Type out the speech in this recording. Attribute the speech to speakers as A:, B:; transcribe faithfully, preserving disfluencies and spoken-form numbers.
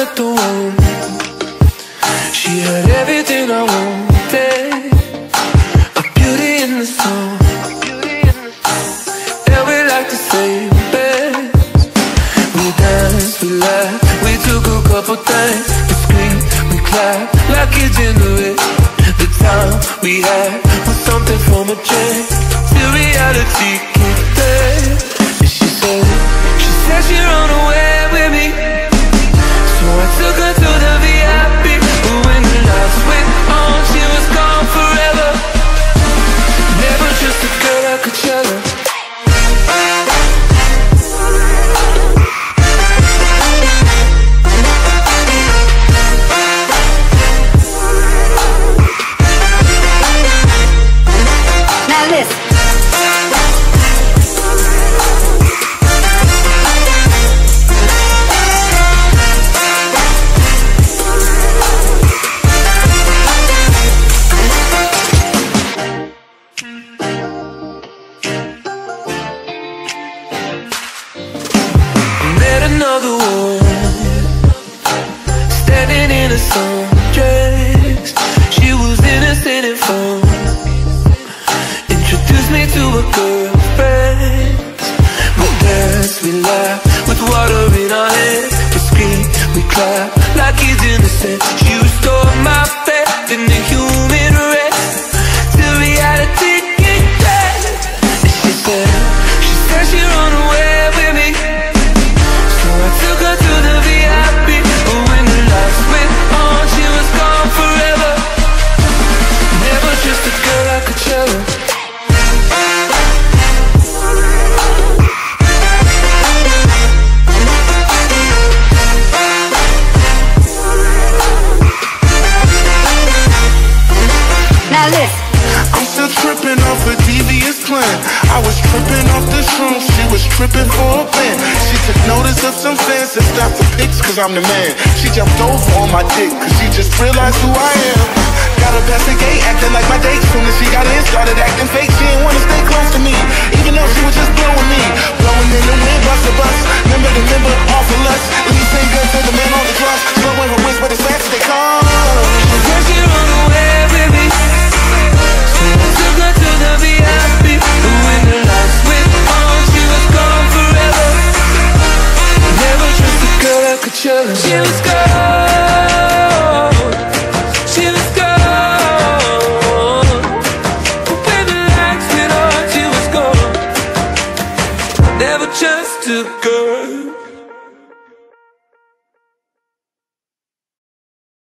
A: at the womb. She had everything I wanted, a beauty in the song, and we like the same best. We danced, we laughed, we took a couple things. We screamed, we clapped like kids in the way. The time we had was something from a dream, till reality kicked in. And she said, she said she'd run away with me, so I took her to the V I P. But when the lights went on, she was gone forever. Never just a girl I could tell her.
B: Now listen.
A: Another one, standing in a sundress. She was innocent and fun, introduced me to a girlfriend. We danced, we laughed, with water in our hands. We screamed, we clapped, like kids innocent. She restored my faith in the human race, till reality kicked in. And she said, she said she'd run away with me, I took her to the V I P. But when the lights went on, she was gone forever. Never just a girl I could tell her.
B: Now listen.
C: I'm still tripping off a devious plan. I was tripping off the shrooms, she was tripping for a band. She took notice of some fans and stopped the pics, cause I'm the man. She jumped over on my dick, cause she just realized who I am. Got her past the gate, acting like my date. Soon as she got in, started acting fake. She didn't wanna stay close to me, even though she was just blowing me. Blowing in the wind, bust a bus. Remember the member, off of lust. At least ain't good to the man on the drugs. Slowing her waist, but as fast as they come.
A: She said she'd run away with me, so I took her to the V I P. But when the lights went on, she was gone forever. Never just a girl I could tell her. She was gone, she was gone. But when the lights went on, she was gone. Never just a girl.